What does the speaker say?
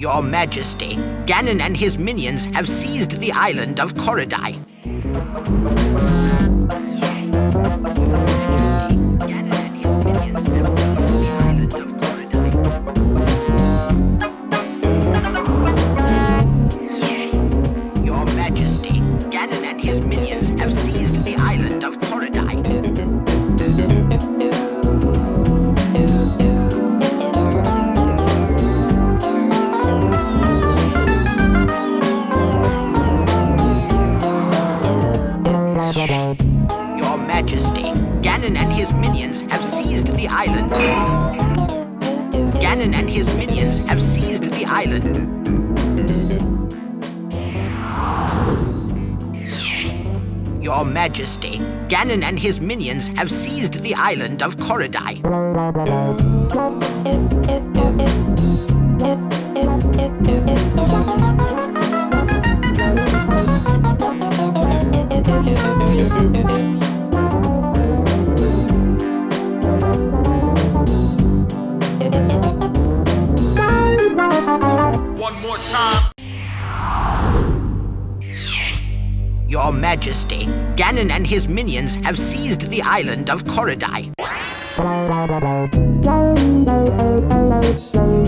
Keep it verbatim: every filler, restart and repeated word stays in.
Your Majesty, Ganon and his minions have seized the island of Korodai. Your Majesty, Ganon and his minions have seized the island of Korodai. Your Majesty, Ganon and his minions have seized the island. Ganon and his minions have seized the island. Your Majesty, Ganon and his minions have seized the island of Korodai. One more time. Your Majesty, Ganon and his minions have seized the island of Korodai.